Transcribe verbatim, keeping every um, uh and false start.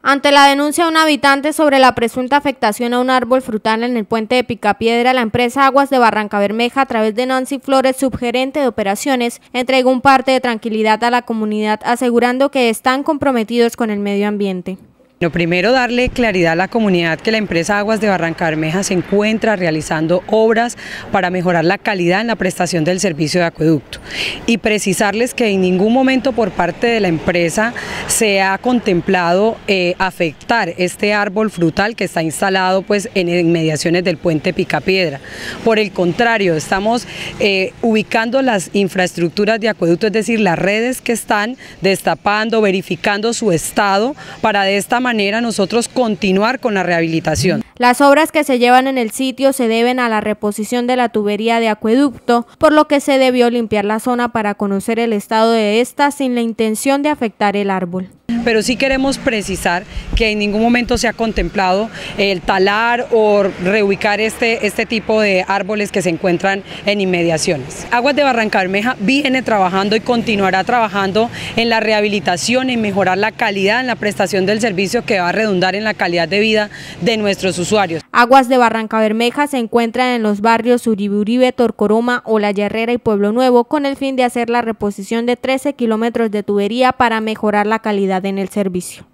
Ante la denuncia de un habitante sobre la presunta afectación a un árbol frutal en el puente de Picapiedra, la empresa Aguas de Barrancabermeja, a través de Nancy Flores, subgerente de operaciones, entregó un parte de tranquilidad a la comunidad, asegurando que están comprometidos con el medio ambiente. Lo primero, darle claridad a la comunidad que la empresa Aguas de Barrancabermeja se encuentra realizando obras para mejorar la calidad en la prestación del servicio de acueducto y precisarles que en ningún momento por parte de la empresa se ha contemplado eh, afectar este árbol frutal que está instalado pues en inmediaciones del puente Picapiedra. Por el contrario, estamos eh, ubicando las infraestructuras de acueducto, es decir, las redes que están destapando, verificando su estado para de esta manera manera nosotros continuar con la rehabilitación. Las obras que se llevan en el sitio se deben a la reposición de la tubería de acueducto, por lo que se debió limpiar la zona para conocer el estado de esta sin la intención de afectar el árbol. Pero sí queremos precisar que en ningún momento se ha contemplado el talar o reubicar este, este tipo de árboles que se encuentran en inmediaciones. Aguas de Barrancabermeja viene trabajando y continuará trabajando en la rehabilitación, en mejorar la calidad en la prestación del servicio que va a redundar en la calidad de vida de nuestros usuarios. Aguas de Barrancabermeja se encuentran en los barrios Uribe Uribe, Torcoroma, Olaya Herrera y Pueblo Nuevo, con el fin de hacer la reposición de trece kilómetros de tubería para mejorar la calidad en el servicio.